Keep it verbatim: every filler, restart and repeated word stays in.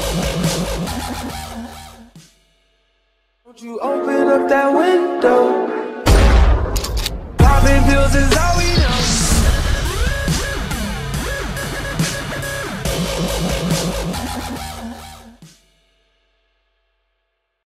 Won't you open up that window? Popping pills is all we know.